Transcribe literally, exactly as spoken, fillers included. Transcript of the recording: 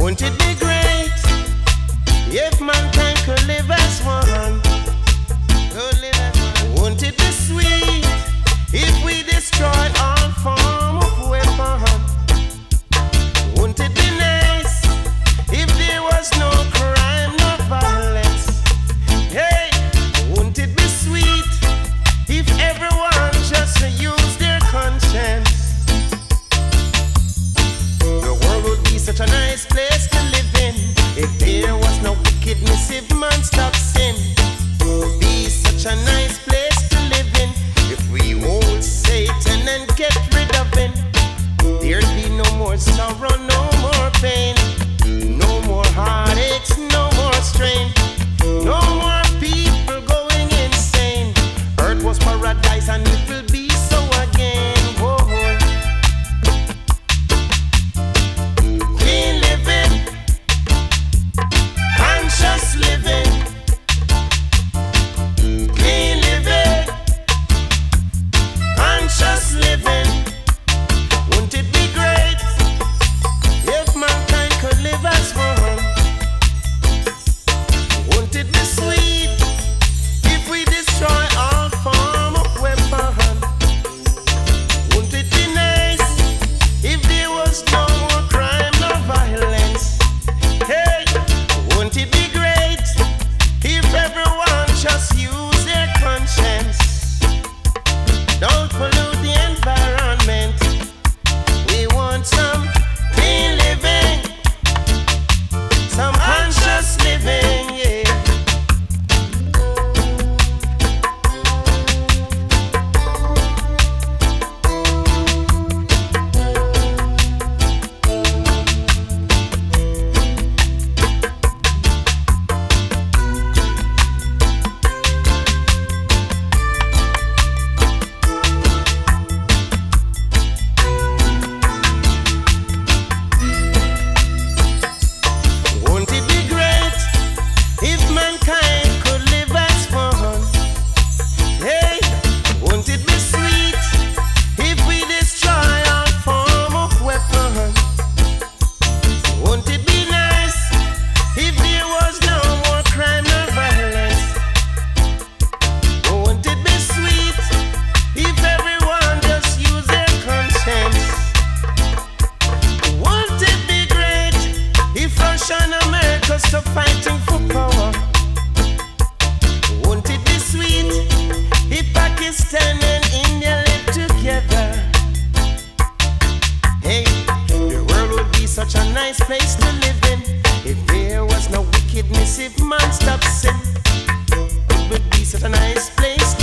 Won't it be great if mankind could live as one? Could live as one. Won't it be sweet if we destroy all form of weapon? Won't it be nice if there was no crime, no violence? Hey, won't it be sweet if everyone just use their conscience? The world would be such a nice place to live in if there was no wickedness, if man stopped sin. It would be such a nice place to live in if we hold Satan and get rid of him. There'd be no more sorrow, no more pain, no more heartaches, no more strain, no more people going insane. Earth was paradise and it will be so again. Whoa. Clean living, conscious living, clean living, conscious living. Won't it be great if mankind could live as one? Won't it be sweet if we destroy all form of weapon? Won't it be nice if there was no more crime, no violence? Hey, won't it be great if everyone just use their conscience? Don't pollute the environment. We want some clean living, some conscious living, yeah. Won't it be great if mankind could live as one? Hey, won't it be sweet if we destroy all form of weapon? Won't it be nice if there was no more crime, no violence? Won't it be sweet if everyone just use their conscience? Won't it be great if Russia and America stop fighting for power? Won't it be sweet if Pakistan and India live together? Hey, the world would be such a nice place to live in if there was no wickedness, if man stopped sin. It would be such a nice place